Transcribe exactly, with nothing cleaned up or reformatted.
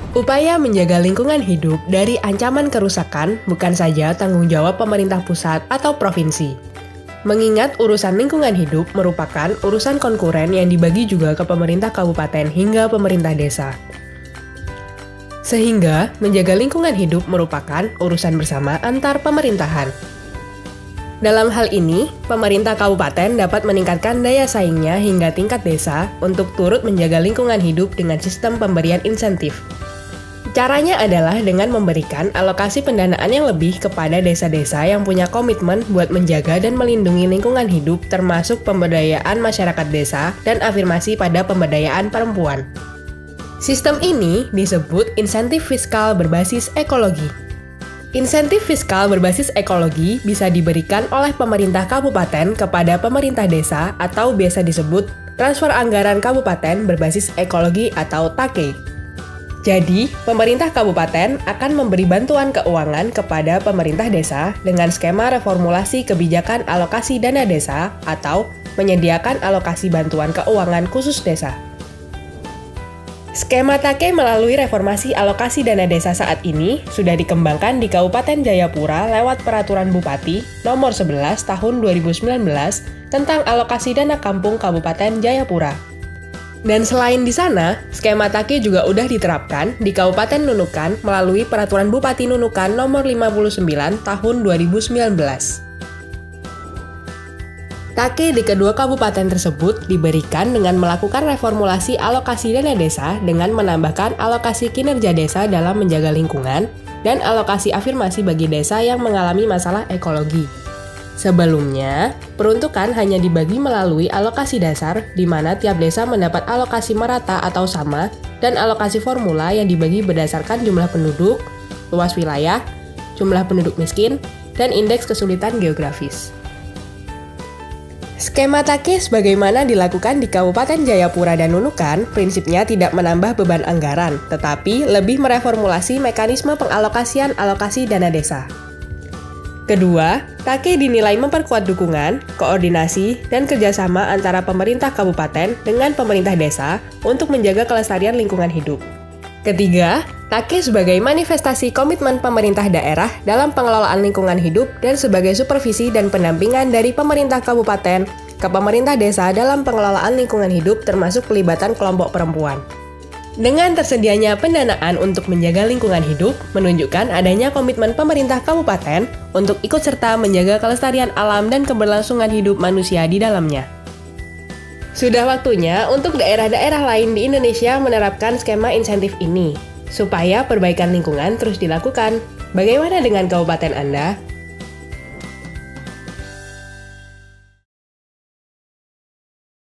Upaya menjaga lingkungan hidup dari ancaman kerusakan bukan saja tanggung jawab pemerintah pusat atau provinsi. Mengingat urusan lingkungan hidup merupakan urusan konkuren yang dibagi juga ke pemerintah kabupaten hingga pemerintah desa. Sehingga, menjaga lingkungan hidup merupakan urusan bersama antar pemerintahan. Dalam hal ini, pemerintah kabupaten dapat meningkatkan daya saingnya hingga tingkat desa untuk turut menjaga lingkungan hidup dengan sistem pemberian insentif. Caranya adalah dengan memberikan alokasi pendanaan yang lebih kepada desa-desa yang punya komitmen buat menjaga dan melindungi lingkungan hidup termasuk pemberdayaan masyarakat desa dan afirmasi pada pemberdayaan perempuan. Sistem ini disebut insentif fiskal berbasis ekologi. Insentif fiskal berbasis ekologi bisa diberikan oleh pemerintah kabupaten kepada pemerintah desa atau biasa disebut transfer anggaran kabupaten berbasis ekologi atau T A K E. Jadi, pemerintah kabupaten akan memberi bantuan keuangan kepada pemerintah desa dengan skema reformulasi kebijakan alokasi dana desa atau menyediakan alokasi bantuan keuangan khusus desa. Skema T A K E melalui reformasi alokasi dana desa saat ini sudah dikembangkan di Kabupaten Jayapura lewat Peraturan Bupati Nomor sebelas Tahun dua ribu sembilan belas tentang alokasi dana kampung Kabupaten Jayapura. Dan selain di sana, skema T A K E juga udah diterapkan di Kabupaten Nunukan melalui Peraturan Bupati Nunukan Nomor lima puluh sembilan Tahun dua ribu sembilan belas. T A K E di kedua kabupaten tersebut diberikan dengan melakukan reformulasi alokasi dana desa dengan menambahkan alokasi kinerja desa dalam menjaga lingkungan dan alokasi afirmasi bagi desa yang mengalami masalah ekologi. Sebelumnya, peruntukan hanya dibagi melalui alokasi dasar, di mana tiap desa mendapat alokasi merata atau sama, dan alokasi formula yang dibagi berdasarkan jumlah penduduk, luas wilayah, jumlah penduduk miskin, dan indeks kesulitan geografis. Skema T A K E sebagaimana dilakukan di Kabupaten Jayapura dan Nunukan, prinsipnya tidak menambah beban anggaran, tetapi lebih mereformulasi mekanisme pengalokasian alokasi dana desa. Kedua, T A K E dinilai memperkuat dukungan, koordinasi, dan kerjasama antara pemerintah kabupaten dengan pemerintah desa untuk menjaga kelestarian lingkungan hidup. Ketiga, T A K E sebagai manifestasi komitmen pemerintah daerah dalam pengelolaan lingkungan hidup dan sebagai supervisi dan pendampingan dari pemerintah kabupaten ke pemerintah desa dalam pengelolaan lingkungan hidup termasuk pelibatan kelompok perempuan. Dengan tersedianya pendanaan untuk menjaga lingkungan hidup, menunjukkan adanya komitmen pemerintah kabupaten untuk ikut serta menjaga kelestarian alam dan keberlangsungan hidup manusia di dalamnya. Sudah waktunya untuk daerah-daerah lain di Indonesia menerapkan skema insentif ini, supaya perbaikan lingkungan terus dilakukan. Bagaimana dengan kabupaten Anda?